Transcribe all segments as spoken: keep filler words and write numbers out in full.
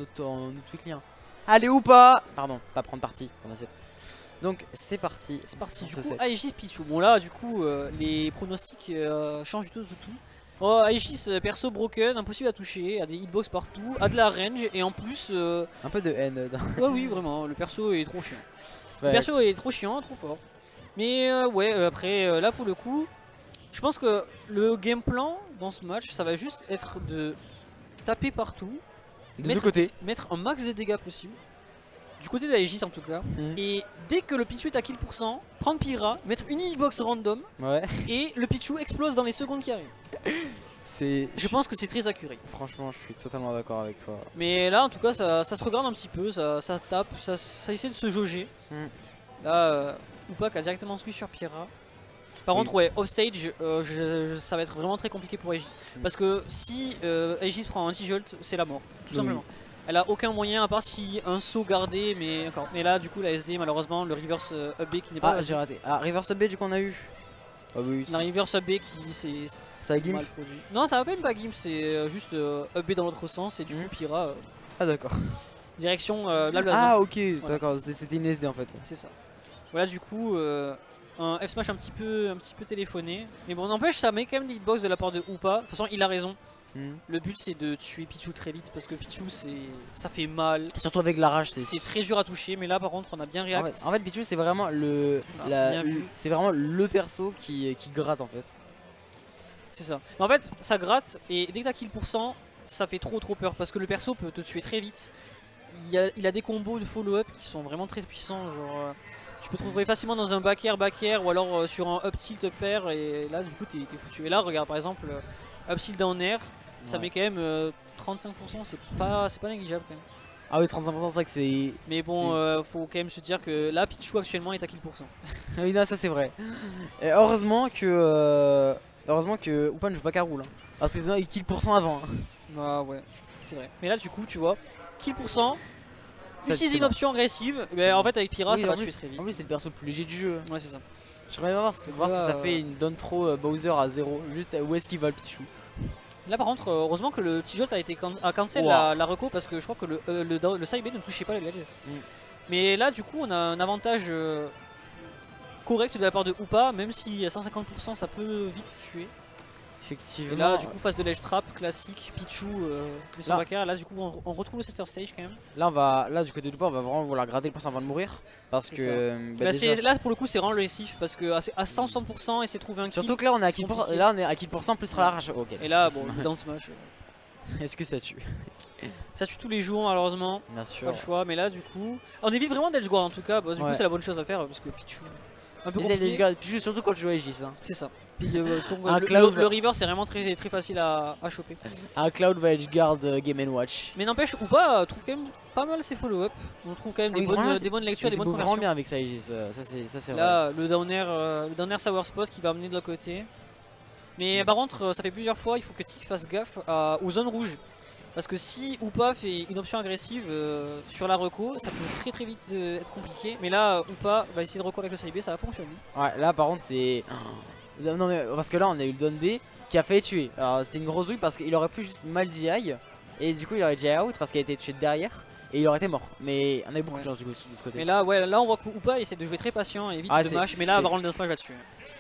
auto, en auto-client. Allez ou pas. Pardon, pas prendre parti dans assiette. Donc c'est parti. C'est parti. Du ce coup, set. Aegis Pichu. Bon là, du coup, euh, les pronostics euh, changent du tout, tout, tout. Oh, Aegis euh, perso broken, impossible à toucher, a des hitbox partout, a de la range et en plus. Euh... Un peu de haine. Ouais, oui, vraiment. Le perso est trop chiant. Ouais. Le perso est trop chiant, trop fort. Mais euh, ouais, euh, après euh, là pour le coup, je pense que le game plan dans ce match, ça va juste être de taper partout, Des deux mettre, côtés. mettre un max de dégâts possible. Du côté d'Aegis en tout cas. Mmh. Et dès que le Pichu est à kill pour cent, prendre Pyra, mettre une hitbox random Ouais. et le Pichu explose dans les secondes qui arrivent. C'est. Je pense que c'est très accuré. Franchement, je suis totalement d'accord avec toi. Mais là en tout cas ça, ça se regarde un petit peu, ça, ça tape, ça, ça essaie de se jauger. Mmh. Là, euh, Upak a directement switch sur Pyra. Par oui. contre, ouais, offstage, euh, je, je, ça va être vraiment très compliqué pour Aegis. Mmh. Parce que si euh, Aegis prend un T-Jolt, c'est la mort, tout oui. simplement. Elle a aucun moyen à part si un saut gardé, mais encore. Mais là, du coup, la S D, malheureusement, le reverse euh, up B qui n'est pas. Ah, j'ai raté. Ah, reverse up B, du coup, on a eu. Ah oui. La reverse up B qui c'est. Ça gimp mal produit. Non, ça va pas une pas gimp, c'est euh, juste euh, up B dans l'autre sens et du mmh. coup, Pyra. Euh, ah, d'accord. Direction euh, la Ah, ok, voilà. D'accord, c'était une S D en fait. C'est ça. Voilà, du coup. Euh, un F smash un petit peu un petit peu téléphoné. Mais bon, n'empêche, ça met quand même des hitbox de la part de Upa. De toute façon, il a raison. Mmh. Le but c'est de tuer Pichu très vite parce que Pichu c'est ça fait mal. Surtout avec la rage, c'est très dur à toucher. Mais là par contre on a bien réacté. En fait, en fait Pichu c'est vraiment le, ah, c'est vraiment le perso qui, qui gratte en fait. C'est ça. Mais en fait ça gratte et dès que t'as kill pour cent, ça fait trop trop peur parce que le perso peut te tuer très vite. Il a, il a des combos de follow-up qui sont vraiment très puissants. Genre euh, tu peux te trouver facilement dans un back air back air ou alors euh, sur un up tilt up air et là du coup t'es foutu. Et là regarde par exemple up tilt down air. Ça ouais. met quand même euh, trente-cinq pour cent, c'est pas, pas négligeable quand même. Ah oui, trente-cinq pour cent c'est vrai que c'est... Mais bon, euh, faut quand même se dire que là, Pichu actuellement est à kill pour cent. Oui, non, ça c'est vrai. Et heureusement que... Euh, heureusement que Upa ne joue pas Karou là. Parce que sinon il kill pour cent avant. Hein. Ah ouais, c'est vrai. Mais là du coup, tu vois, kill pour cent, utiliser une option agressive, mais en fait avec Pyra oui, ça va tuer très vite. En plus c'est le perso le plus léger du jeu. Ouais, c'est ça. J'aimerais voir, voir euh... si ça fait une down throw euh, Bowser à zéro. Juste où est-ce qu'il va le Pichu. Là par contre, heureusement que le T-Jolt a été can a cancel wow. la, la reco parce que je crois que le, euh, le, le side B ne touchait pas les ledges. Mm. Mais là du coup on a un avantage euh, correct de la part de Upa, même si à cent cinquante pour cent ça peut vite tuer. Effectivement. Et là du coup phase de ledge trap classique, Pichu, euh, mais son backer, là du coup on, on retrouve le center stage quand même. Là on va, là du côté de Upa on va vraiment vouloir gratter le pass avant de mourir. Parce que bah, déjà, là pour le coup c'est vraiment le récif parce que à cent soixante pour cent essayer de trouver un kill. Surtout que là on est à kill pour, là on est à kill pour cent plus la rage. Ok. Et là bon dans smash. Est-ce que ça tue? Ça tue tous les jours malheureusement. Bien sûr. Pas le choix, mais là du coup on évite vraiment d'edge guard en tout cas. Bah, du ouais. coup c'est la bonne chose à faire parce que Pichu. Un peu compliqué. Pichu surtout quand tu joues à Aegis. Hein. C'est ça. Puis, euh, son, un le, Cloud... le, le river c'est vraiment très, très facile à, à choper. Un Cloud va edgeguard uh, Game and Watch. Mais n'empêche, Upa trouve quand même pas mal ses follow-up. On trouve quand même oui, des, bonnes, des bonnes lectures, des bonnes conversions. Vraiment bien avec ça, Aegis. Ça c'est là vrai. le downer, euh, le downer sour spot qui va amener de l'autre côté. Mais par contre, ça fait plusieurs fois, il faut que Tic fasse gaffe à, aux zones rouges. Parce que si Upa fait une option agressive euh, sur la reco, ça peut très très vite euh, être compliqué. Mais là, Upa va essayer de reco avec le side B, ça va fonctionner. Ouais, là par contre c'est... Non mais parce que là on a eu le down B qui a failli tuer. Alors c'était une grosse douille parce qu'il aurait pu juste mal D I et du coup il aurait déjà out parce qu'il a été tué de derrière et il aurait été mort. Mais on a eu beaucoup ouais. de chance du coup de ce côté. Mais là ouais là on voit que Upa essaie de jouer très patient et évite ah, de smash. Mais là par contre le smash va tuer.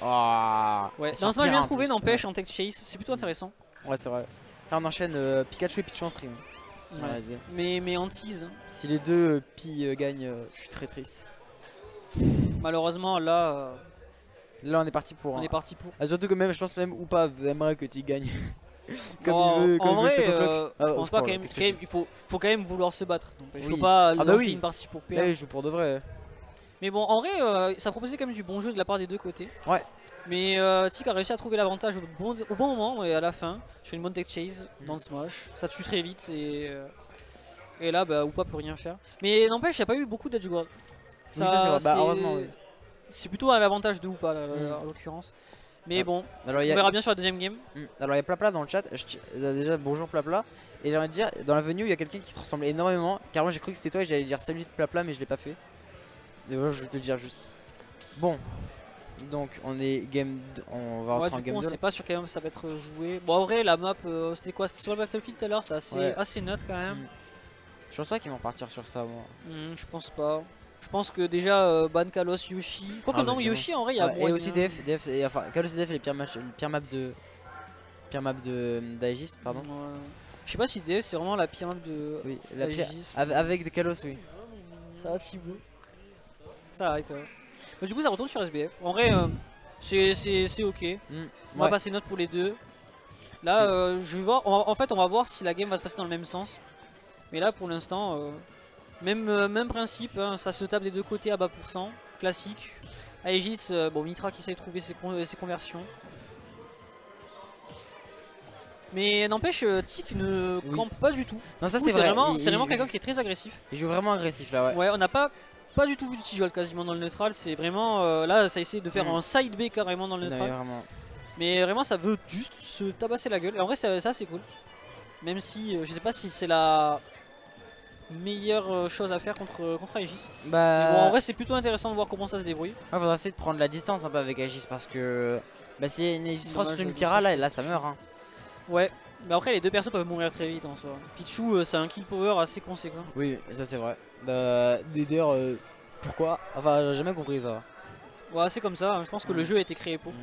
Oh, ouais. Dans smash bien trouvé n'empêche en tech chase, c'est plutôt intéressant. Ouais c'est vrai. Là on enchaîne euh, Pikachu et Pichu en stream. Ouais. Ouais, mais, mais en tease. Si les deux euh, Pi euh, gagnent, euh, je suis très triste. Malheureusement là... Euh... Là on est parti pour. On hein. est parti pour. Ah, surtout que même je pense même Upa aimerait que tu gagnes. comme oh, il veut. Comme en il veut, vrai, euh, je ah, pense oh, pas quand même. Quand même il faut, faut quand même vouloir se battre. Donc il oui. faut pas ah lancer bah oui. une partie pour perdre. Là, il joue pour de vrai. Mais bon en vrai euh, ça proposait quand même du bon jeu de la part des deux côtés. Ouais. Mais euh, Tic a réussi à trouver l'avantage au bon, au bon moment et à la fin. Sur une bonne tech chase mmh. dans le smash. Ça tue très vite et, euh, et là bah Upa peut rien faire. Mais n'empêche il n'y a pas eu beaucoup d'edge guard. Ça, oui, ça c'est bah, heureusement oui. C'est plutôt à l'avantage de Upa là, mmh. en l'occurrence. Mais ah. bon, alors, on a... verra bien sur la deuxième game. Mmh. Alors il y a Plapla dans le chat, je... déjà bonjour Plapla. Et j'aimerais te dire, dans la venue il y a quelqu'un qui te ressemble énormément. Car moi j'ai cru que c'était toi et j'allais dire salut Plapla mais je l'ai pas fait. Et voilà je vais te le dire juste. Bon, donc on est game, on va rentrer ouais, en game coup, deux. On sait pas sur quel moment ça va être joué. Bon en vrai la map, euh, c'était quoi? C'était sur le Battlefield tout à l'heure, c'était assez, ouais. assez neutre quand même. Mmh. Je pense pas qu'ils vont partir sur ça, moi. Hmm, je pense pas. Je pense que déjà euh, ban Kalos, Yoshi. Quoique Ah, non, mais Yoshi en vrai il y a Ouais, moyen. et aussi D F, D F et, enfin Kalos et D F est les pires matchs, le pire map de pire map de d'Aegis, pardon. Ouais. Je sais pas si D F c'est vraiment la pire map de Oui, la pire Aegis. avec, avec des Kalos, oui. Ça va Thibaut. Ça arrête. Ouais. Bah, du coup ça retourne sur S B F. En vrai euh, c'est c'est ok. Mm. On va Ouais. passer note pour les deux. Là euh, je vais voir. on va- en fait on va voir si la game va se passer dans le même sens. Mais là pour l'instant euh, même, euh, même principe, hein, ça se tape des deux côtés à bas pourcent. Classique. Aegis, euh, bon Mitra qui essaie de trouver ses, con ses conversions. Mais n'empêche, euh, Tic ne Oui. campe pas du tout. Non, ça Du coup, c'est C'est vrai. vraiment, il, c'est vraiment il- quelqu'un qui est très agressif. il joue vraiment agressif là, ouais. Ouais, on n'a pas, pas du tout vu de Tijol quasiment dans le neutral. C'est vraiment, euh, là ça essaie de faire Mm. un side B carrément dans le Non, neutral. mais vraiment. Mais vraiment ça veut juste se tabasser la gueule. Et en vrai ça, ça c'est cool. Même si euh, je sais pas si c'est la meilleure euh, chose à faire contre, contre Aegis. Bah, Mais bon, en vrai c'est plutôt intéressant de voir comment ça se débrouille. ouais, faudra essayer de prendre la distance un peu avec Aegis parce que bah si une Aegis Pro Dommage, sur une Aegis Pyra là, Pro. là ça meurt hein. Ouais. Mais après les deux persos peuvent mourir très vite en soi. Pichu euh, c'est un kill power assez conséquent. Oui, ça c'est vrai. Bah, d'ailleurs, euh, pourquoi? Enfin, j'ai jamais compris ça. Ouais, c'est comme ça, hein. Je pense que Mm. le jeu a été créé pour. Mm.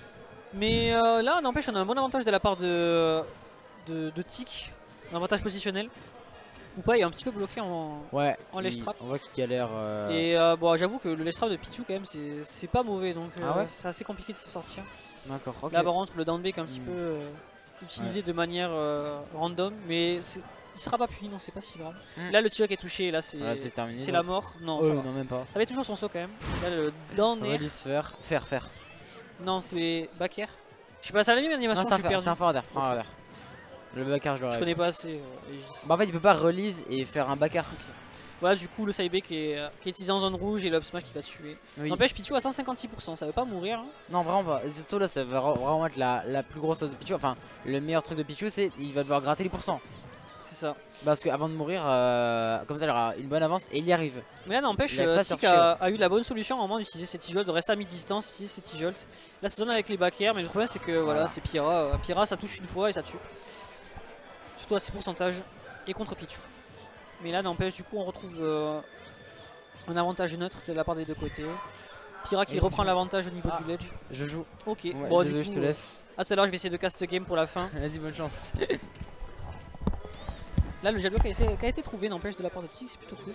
Mais euh, là, n'empêche, on a un bon avantage de la part de, de, de Tic, un avantage positionnel. Ou pas, il est un petit peu bloqué en. Ouais, En il- ledge trap. on voit qu'il galère. euh, Et euh, bon, j'avoue que le ledge trap de Pichu, quand même, c'est c'est pas mauvais donc euh, Ah ouais c'est assez compliqué de s'y sortir. D'accord, ok. Là, par contre, le down B est un petit Mm. peu euh, utilisé de manière euh, random, mais c'est- il sera pas puni, donc c'est pas si grave. Mm. Là, le T-Jock est touché, là, c'est Ouais, c'est terminé, c'est donc. la mort. Non, Oh, ça non, va. même pas. T'avais toujours son saut quand même. Là, le down air. Release faire, faire, faire. Non, c'est back air. Je sais pas, ça a la même Non, animation, c'est je un suis fa- perdu. c'est un forward air, Ok. forward air. Le backer, je Je l'aurais. connais pas assez euh, Aegis. Bah, en fait, il peut pas release et faire un backer. Voilà, du coup, le side B qui est, euh, qui est utilisé en zone rouge et le up smash qui va tuer. Oui. N'empêche, Pichu à cent cinquante-six pour cent, ça veut pas mourir. Hein. Non, vraiment pas. Et surtout là, ça va vraiment être la, la plus grosse chose de Pichu. Enfin, le meilleur truc de Pichu, c'est il va devoir gratter les pourcents. C'est ça. Parce qu'avant de mourir, euh, comme ça, il aura une bonne avance et il y arrive. Mais là, n'empêche, Il a euh, pas Tic surché, a, a eu la bonne solution au moment d'utiliser ses T-Jolt, de rester à mi-distance, utiliser ses T-Jolt. Là, c'est zone avec les back air, mais le problème, c'est que voilà, Voilà. c'est Pyra. Euh, Pyra, ça touche une fois et ça tue. Surtout à six pourcentages et contre Pichu. Mais là, n'empêche, du coup, on retrouve euh, un avantage neutre de la part des deux côtés. Pyra qui Et reprend Pichu. l'avantage au niveau Ah. du ledge. Je joue. Ok, Ouais, bon, désolé, du je coup, te laisse. euh, à tout à l'heure, je vais essayer de cast game pour la fin. Vas-y, bonne chance. Là, le jailblock a, essayé- qui a été trouvé, n'empêche, de la part de Tic, c'est plutôt cool.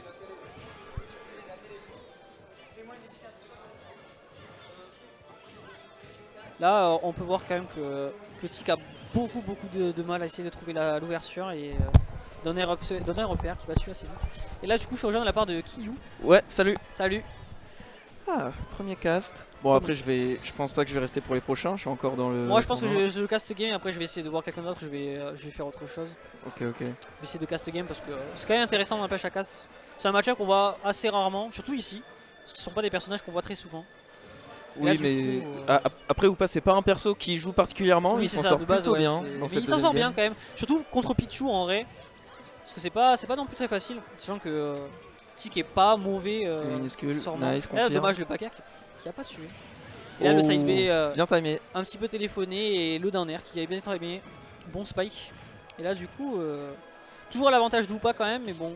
Là, euh, on peut voir quand même que, que Tic a beaucoup, beaucoup de, de mal à essayer de trouver la- l'ouverture et euh, donner, un rep- donner un repère qui va tuer assez vite. Et là, du coup, je suis rejoint de la part de Kiyu. Ouais, salut. Salut. Ah, premier cast. Bon, après, je vais, je pense pas que je vais rester pour les prochains. Je suis encore dans le. Moi, je pense que tournoi. je, je cast game et après, je vais essayer de voir quelqu'un d'autre. Je vais, euh, je vais faire autre chose. Ok, ok. Je vais essayer de cast game parce que euh, c'est quand même intéressant d'empêcher à cast. C'est un match-up qu'on voit assez rarement, surtout ici. Parce que ce sont pas des personnages qu'on voit très souvent. Et là, Oui, du mais coup, euh, ah, ap- après ou pas, c'est pas un perso qui joue particulièrement. Oui, il c'est s'en ça, sort de base, plutôt ouais, bien. c'est- Dans mais cette il s'en deuxième sort bien game. quand même. Surtout contre Pichu en vrai. Parce que c'est pas, c'est pas non plus très facile. Sachant que euh, Tic est pas mauvais. Euh, Il est minuscule, sûrement. nice, Et là, confirme. dommage le packer qui, qui a pas tué. Et là, le side B Oh, euh, bien timé. un petit peu téléphoné et le down air qui avait bien timé. Bon spike. Et là, du coup, euh, toujours à l'avantage d'Upa quand même. Mais bon,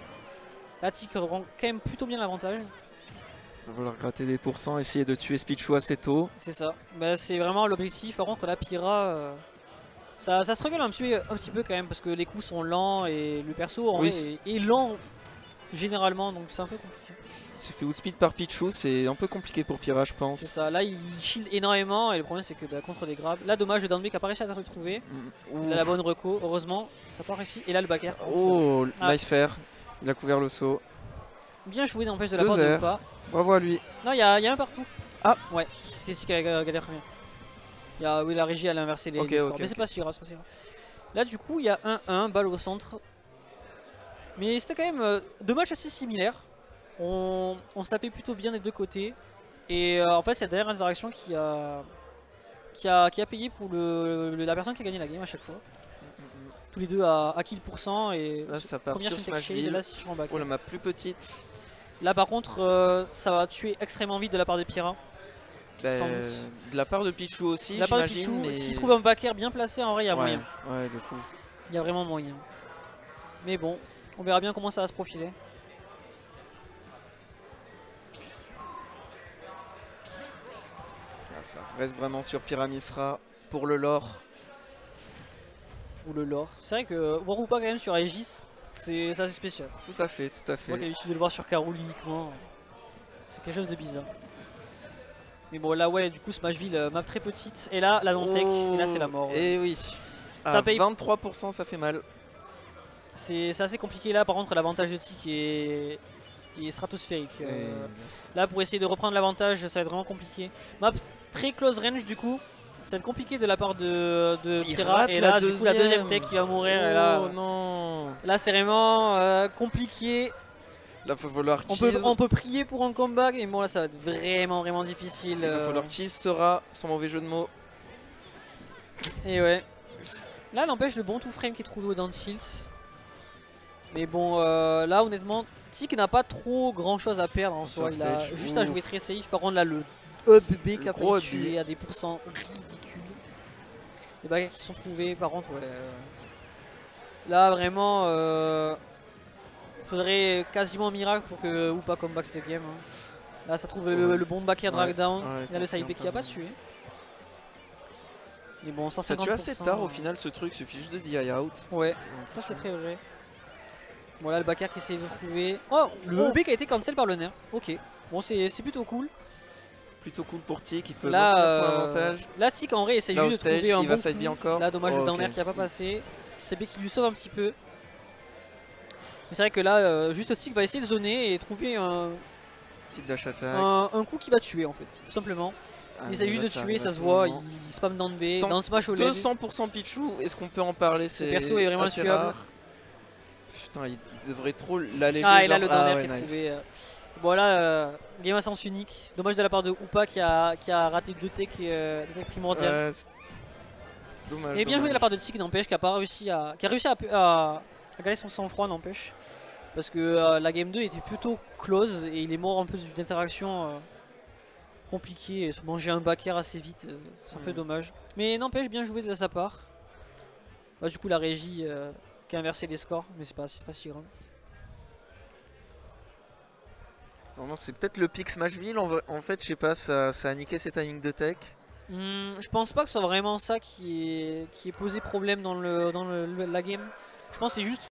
là, Tic rend quand même plutôt bien l'avantage. Il va falloir gratter des pourcents, essayer de tuer Speechou assez tôt. C'est ça. Bah, c'est vraiment l'objectif. Par contre, la Pyra, euh, ça, ça struggle un petit, un petit peu quand même parce que les coups sont lents et le perso en Oui. vrai, est, est lent généralement, donc c'est un peu compliqué. Il se fait outspeed par Pichu, c'est un peu compliqué pour Pyra, je C'est pense. ça. Là, il shield énormément et le problème c'est que bah, contre des grabs. Là, dommage, le down B qui a pas réussi à le retrouver. Mm. Il a la bonne reco, heureusement, ça n'a pas réussi. Et là, le back air. Oh, Ah. nice fair. Il a couvert le saut. Bien joué n'empêche de la Deux part de airs. Upa. Bravo à lui. Non, il y, a il y a un partout. Ah. Ouais, c'était ici qu'elle a galère bien. Il y a, oui, la régie elle a inversé les, Ok, les scores. ok, Mais c'est ok. pas si grave, c'est pas si grave. Là, du coup, il y a un un, balle au centre. Mais c'était quand même euh, deux matchs assez similaires. On, on se tapait plutôt bien des deux côtés. Et euh, en fait, c'est la dernière interaction qui a, qui a, qui a payé pour le, le- la personne qui a gagné la game à chaque fois. Tous les deux à, à kill pour cent. Et Là, ça part première sur sur Tech Chase et Smashville. là, c'est sur en back. Oh, la map plus petite. Là, par contre, euh, ça va tuer extrêmement vite de la part de Pyra. Bah, Sans doute. de la part de Pichu aussi, De la part de j'imagine. Pichu, mais... s'il trouve un back air bien placé, en vrai, il y a ouais, moyen. ouais, de fou. Il y a vraiment moyen. Mais bon, On verra bien comment ça va se profiler. Ah, ça reste vraiment sur Pyramisra pour le lore. Pour le lore. C'est vrai que voir ou pas quand même sur Aegis, c'est assez spécial. Tout à fait, tout à Moi qui ai fait. l'habitude de le voir sur Carol uniquement, c'est quelque chose de bizarre. Mais bon là ouais, du coup Smashville, euh, map très petite. Et là la non-tech, et là c'est la mort. Et oui. Ça À paye. vingt-trois pour cent, ça fait mal. C'est assez compliqué là, par contre l'avantage de Tic est, est stratosphérique. Et Euh, merci. là pour essayer de reprendre l'avantage, ça va être vraiment compliqué. Map très close range du coup. Ça va être compliqué de la part de, de Il Pyra. rate Et la là du coup la deuxième deuxième. tech qui va mourir. Et là, Oh non. là c'est vraiment euh, compliqué. Là, il va falloir On peut, cheese. on peut prier pour un comeback, mais bon là ça va être vraiment vraiment difficile. Il va euh. falloir cheese sera, sans mauvais jeu de mots. Et ouais. Là n'empêche le bon tout frame qui est trouvé dans Tilt. Mais bon euh, là honnêtement Tic n'a pas trop grand chose à perdre en Sur soi. Il a stage, juste à ouf. jouer très safe. Par contre là le up B qui a gros failli up B. tuer à des pourcents ridicules. Les bagarres qui sont trouvés par contre ouais. euh, Là vraiment euh, faudrait quasiment un miracle pour que Upa comeback cette game. Hein. Là ça trouve le, Ouais. le bon back air drag Ouais, down. ouais, Il y a le side B confirme, qui a pas quand tué. Mais bon cent Ça cinquante tue pour cent. assez tard au final ce truc, suffit juste de D I out. Ouais, Donc, ça c'est très vrai. Voilà le back air qui essaie de trouver. Oh, le B qui a été cancel par le nerf. Ok, bon c'est c'est plutôt cool. Plutôt cool pour Tic, il peut Là, maintenir son euh, avantage. là Tic en vrai essaie Là au juste de stage, trouver un il va bon side B coup. encore. Là dommage Oh, le down air ok. qui a pas passé. C'est B qui lui sauve un petit peu. Mais c'est vrai que là euh, juste Tic va essayer de zoner et trouver un, Petite dash attack. un, un coup qui va tuer en fait, tout simplement. Ah, Il essaie mais juste là, de tuer, arrive ça à se ce voit, il, moment. il spam down B, cent- dans Smash au deux cents pour cent Pichou, est-ce qu'on peut en parler? Ce C'est perso est vraiment assez intuable. rare. Putain, il, il devrait trop l'alléger. Ah et là genre, le down ah, air ouais, qui est nice. trouvé. euh. Bon là, euh, game à sens unique. Dommage de la part de Upa qui a, qui a raté deux techs euh, deux techs primordiales. Ouais, c'est- dommage. Et bien joué de la dommage. part de Tic n'empêche, qui a pas réussi à, qui a réussi à, à, à garder son sang-froid n'empêche. Parce que euh, la game deux était plutôt close et il est mort un peu d'une interaction euh, compliquée et se manger un back air assez vite, euh, c'est un peu Mm. dommage. Mais n'empêche, bien joué de sa part. Bah, du coup la régie euh, qui a inversé les scores, mais c'est pas, c'est pas si grave. Vraiment, c'est peut-être le pick Smashville. En, vrai- en fait, je sais pas, ça, ça a niqué ses timings de tech. Hmm, je pense pas que ce soit vraiment ça qui est, qui est posé problème dans, le, dans le- le- la game. Je pense que c'est juste